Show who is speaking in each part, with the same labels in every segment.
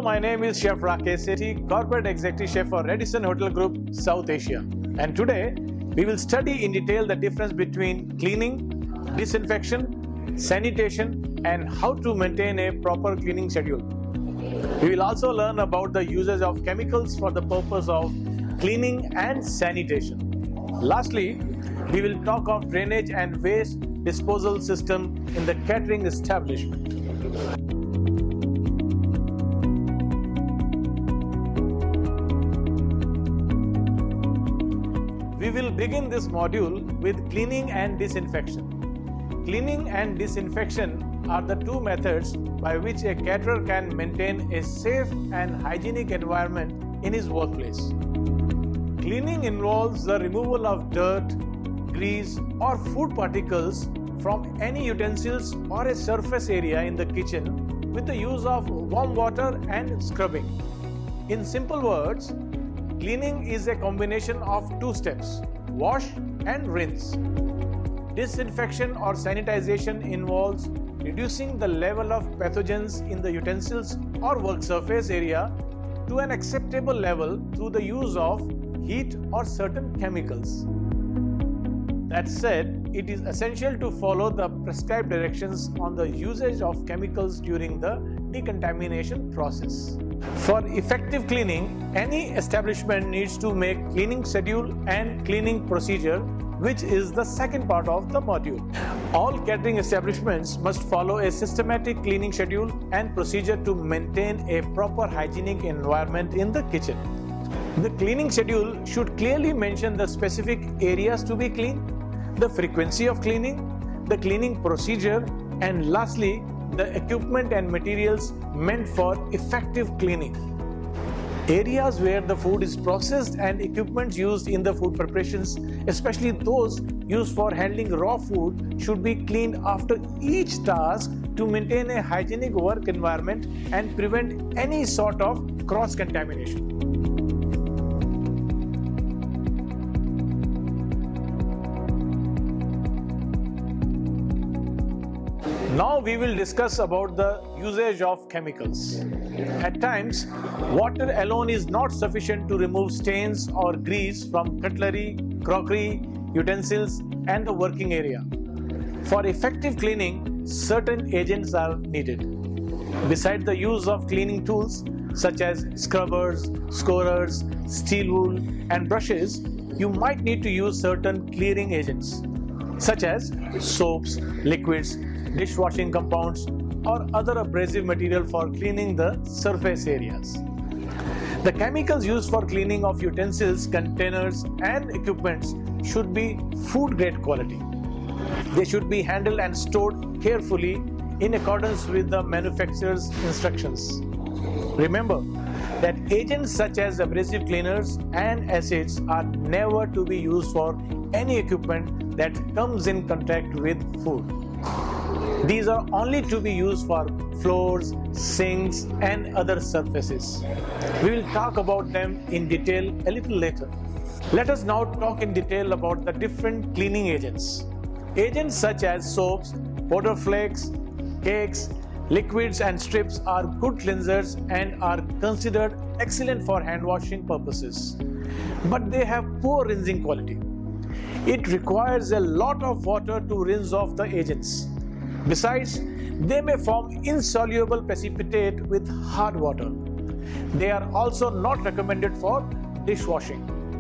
Speaker 1: my name is Chef Rakesh Sethi, Corporate Executive Chef for Radisson Hotel Group, South Asia. And today, we will study in detail the difference between cleaning, disinfection, sanitation, and how to maintain a proper cleaning schedule. We will also learn about the usage of chemicals for the purpose of cleaning and sanitation. Lastly, we will talk of drainage and waste disposal system in the catering establishment. We will begin this module with cleaning and disinfection. Cleaning and disinfection are the two methods by which a caterer can maintain a safe and hygienic environment in his workplace. Cleaning involves the removal of dirt, grease, or food particles from any utensils or a surface area in the kitchen with the use of warm water and scrubbing. In simple words, cleaning is a combination of two steps: wash and rinse. Disinfection or sanitization involves reducing the level of pathogens in the utensils or work surface area to an acceptable level through the use of heat or certain chemicals. That said, it is essential to follow the prescribed directions on the usage of chemicals during the decontamination process. For effective cleaning, any establishment needs to make cleaning schedule and cleaning procedure, which is the second part of the module. All catering establishments must follow a systematic cleaning schedule and procedure to maintain a proper hygienic environment in the kitchen. The cleaning schedule should clearly mention the specific areas to be cleaned, the frequency of cleaning, the cleaning procedure, and lastly, the equipment and materials meant for effective cleaning. Areas where the food is processed and equipment used in the food preparations, especially those used for handling raw food, should be cleaned after each task to maintain a hygienic work environment and prevent any sort of cross-contamination. Now we will discuss about the usage of chemicals. At times, water alone is not sufficient to remove stains or grease from cutlery, crockery, utensils, and the working area. For effective cleaning, certain agents are needed. Besides the use of cleaning tools such as scrubbers, scorers, steel wool, and brushes, you might need to use certain clearing agents such as soaps, liquids, dishwashing compounds, or other abrasive material for cleaning the surface areas. The chemicals used for cleaning of utensils, containers, and equipments should be food grade quality. They should be handled and stored carefully in accordance with the manufacturer's instructions. Remember that agents such as abrasive cleaners and acids are never to be used for any equipment that comes in contact with food. These are only to be used for floors, sinks, and other surfaces. We will talk about them in detail a little later. Let us now talk in detail about the different cleaning agents. Agents such as soaps, powder flakes, cakes, liquids, and strips are good cleansers and are considered excellent for hand washing purposes. But they have poor rinsing quality. It requires a lot of water to rinse off the agents. Besides, they may form insoluble precipitate with hard water. They are also not recommended for dishwashing.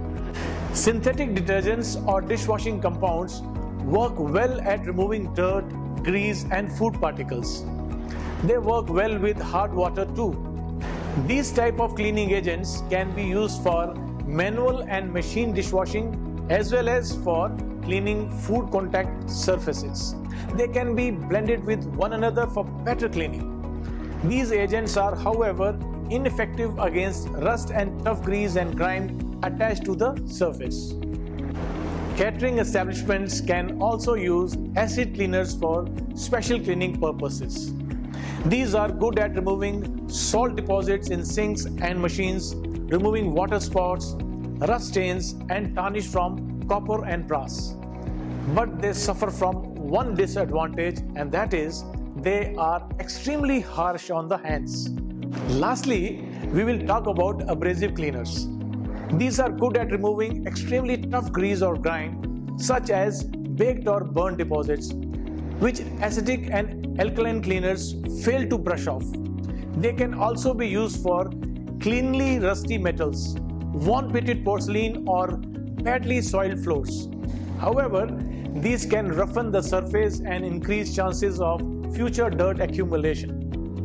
Speaker 1: Synthetic detergents or dishwashing compounds work well at removing dirt, grease, and food particles. They work well with hard water too. These type of cleaning agents can be used for manual and machine dishwashing as well as for cleaning food contact surfaces. They can be blended with one another for better cleaning. These agents are, however, ineffective against rust and tough grease and grime attached to the surface. Catering establishments can also use acid cleaners for special cleaning purposes. These are good at removing salt deposits in sinks and machines, removing water spots, rust stains, and tarnish from copper and brass. But they suffer from one disadvantage, and that is they are extremely harsh on the hands. Lastly, we will talk about abrasive cleaners. These are good at removing extremely tough grease or grime, such as baked or burnt deposits, which acidic and alkaline cleaners fail to brush off. They can also be used for cleanly rusty metals, worn-pitted porcelain or badly soiled floors. However, these can roughen the surface and increase chances of future dirt accumulation.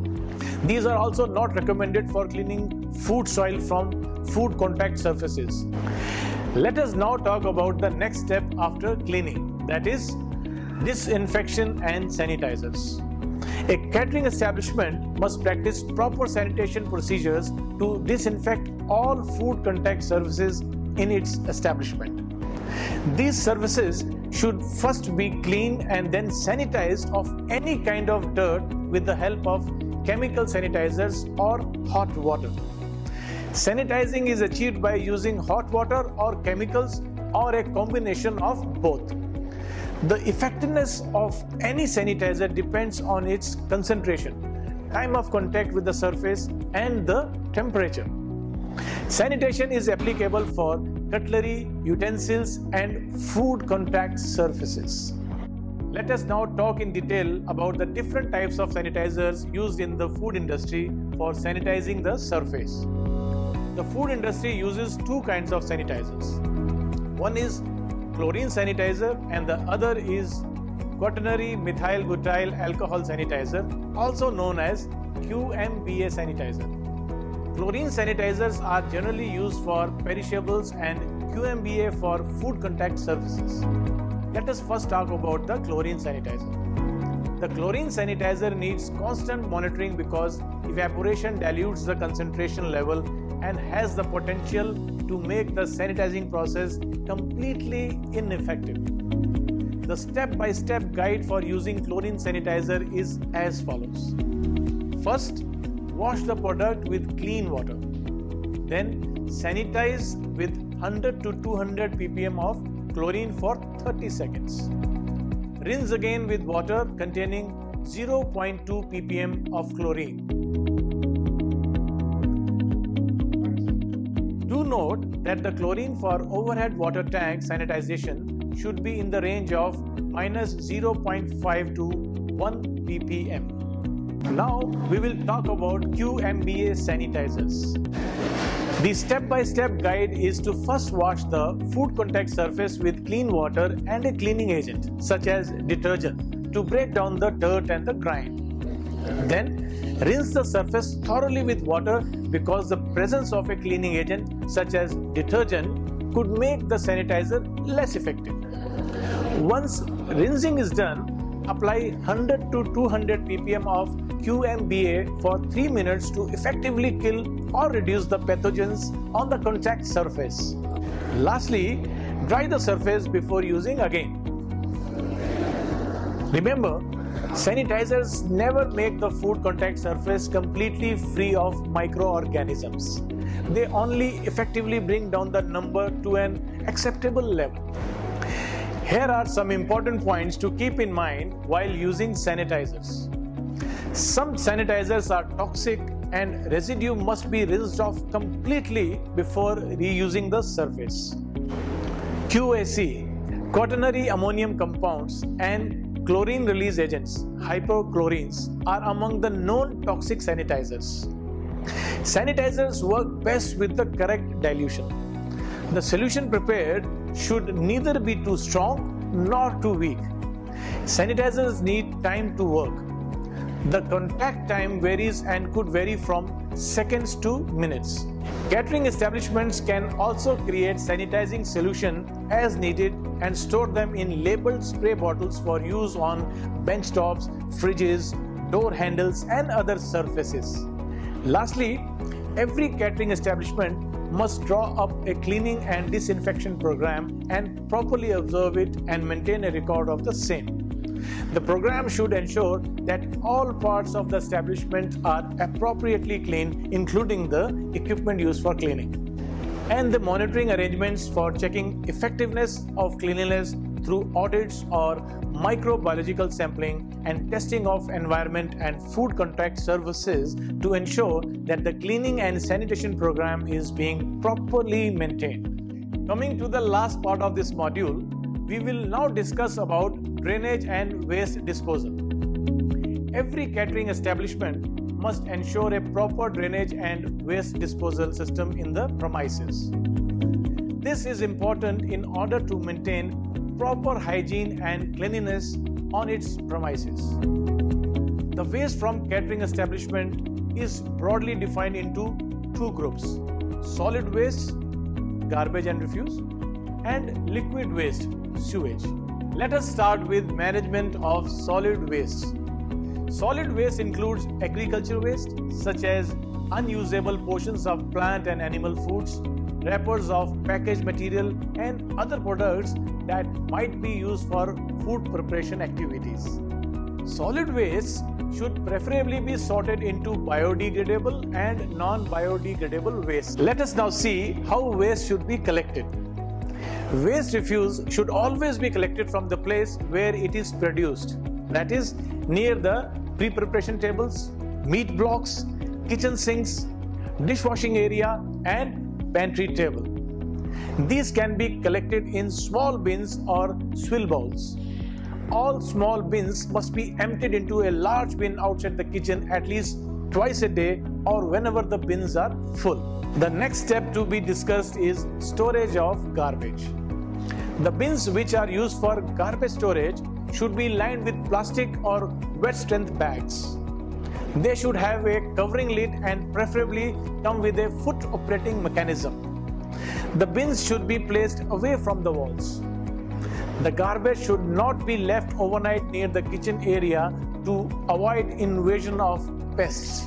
Speaker 1: These are also not recommended for cleaning food soil from food contact surfaces. Let us now talk about the next step after cleaning, that is disinfection and sanitizers. A catering establishment must practice proper sanitation procedures to disinfect all food contact surfaces in its establishment. These surfaces should first be cleaned and then sanitized of any kind of dirt with the help of chemical sanitizers or hot water. Sanitizing is achieved by using hot water or chemicals or a combination of both. The effectiveness of any sanitizer depends on its concentration, time of contact with the surface, and the temperature. Sanitation is applicable for cutlery, utensils, and food contact surfaces. Let us now talk in detail about the different types of sanitizers used in the food industry for sanitizing the surface. The food industry uses two kinds of sanitizers. One is chlorine sanitizer and the other is quaternary methyl butyl alcohol sanitizer, also known as QMBA sanitizer. Chlorine sanitizers are generally used for perishables and QMBA for food contact surfaces. Let us first talk about the chlorine sanitizer. The chlorine sanitizer needs constant monitoring because evaporation dilutes the concentration level and has the potential to make the sanitizing process completely ineffective. The step-by-step guide for using chlorine sanitizer is as follows. First, wash the product with clean water. Then sanitize with 100 to 200 ppm of chlorine for 30 seconds. Rinse again with water containing 0.2 ppm of chlorine. Do note that the chlorine for overhead water tank sanitization should be in the range of minus 0.5 to 1 ppm. Now we will talk about QMBA sanitizers. The step-by-step guide is to first wash the food contact surface with clean water and a cleaning agent such as detergent to break down the dirt and the grime. Then rinse the surface thoroughly with water because the presence of a cleaning agent such as detergent could make the sanitizer less effective. Once rinsing is done, apply 100 to 200 ppm of QMBA for 3 minutes to effectively kill or reduce the pathogens on the contact surface. Lastly, dry the surface before using again. Remember, sanitizers never make the food contact surface completely free of microorganisms. They only effectively bring down the number to an acceptable level. Here are some important points to keep in mind while using sanitizers. Some sanitizers are toxic and residue must be rinsed off completely before reusing the surface. QAC, quaternary ammonium compounds, and chlorine release agents, hypochlorines, are among the known toxic sanitizers. Sanitizers work best with the correct dilution. The solution prepared should neither be too strong nor too weak. Sanitizers need time to work. The contact time varies and could vary from seconds to minutes. Catering establishments can also create sanitizing solution as needed and store them in labeled spray bottles for use on bench tops, fridges, door handles, and other surfaces. Lastly, every catering establishment must draw up a cleaning and disinfection program and properly observe it and maintain a record of the same. The program should ensure that all parts of the establishment are appropriately cleaned, including the equipment used for cleaning. And the monitoring arrangements for checking effectiveness of cleanliness through audits or microbiological sampling and testing of environment and food contact services to ensure that the cleaning and sanitation program is being properly maintained. Coming to the last part of this module, we will now discuss about drainage and waste disposal. Every catering establishment must ensure a proper drainage and waste disposal system in the premises. This is important in order to maintain proper hygiene and cleanliness on its premises. The waste from catering establishment is broadly defined into two groups: solid waste, garbage and refuse, and liquid waste, sewage. Let us start with management of solid waste. Solid waste includes agricultural waste such as unusable portions of plant and animal foods, wrappers of packaged material and other products that might be used for food preparation activities. Solid waste should preferably be sorted into biodegradable and non-biodegradable waste. Let us now see how waste should be collected. Waste refuse should always be collected from the place where it is produced, that is, near the pre-preparation tables, meat blocks, kitchen sinks, dishwashing area and pantry table. These can be collected in small bins or swill bowls. All small bins must be emptied into a large bin outside the kitchen at least twice a day or whenever the bins are full. The next step to be discussed is storage of garbage. The bins which are used for garbage storage should be lined with plastic or wet strength bags. They should have a covering lid and preferably come with a foot operating mechanism. The bins should be placed away from the walls. The garbage should not be left overnight near the kitchen area to avoid invasion of pests.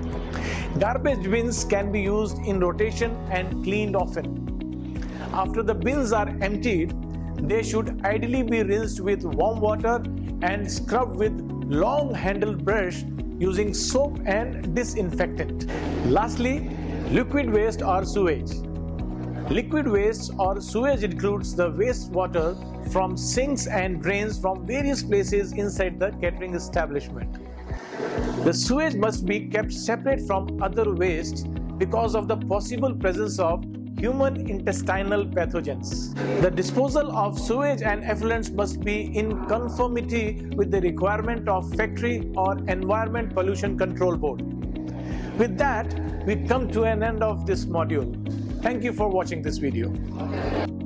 Speaker 1: Garbage bins can be used in rotation and cleaned often. After the bins are emptied, they should ideally be rinsed with warm water and scrubbed with long-handled brush using soap and disinfectant. Lastly, liquid waste or sewage. Liquid waste or sewage includes the wastewater from sinks and drains from various places inside the catering establishment. The sewage must be kept separate from other waste because of the possible presence of human intestinal pathogens. The disposal of sewage and effluents must be in conformity with the requirement of Factory or Environment Pollution Control Board. With that, we come to an end of this module. Thank you for watching this video.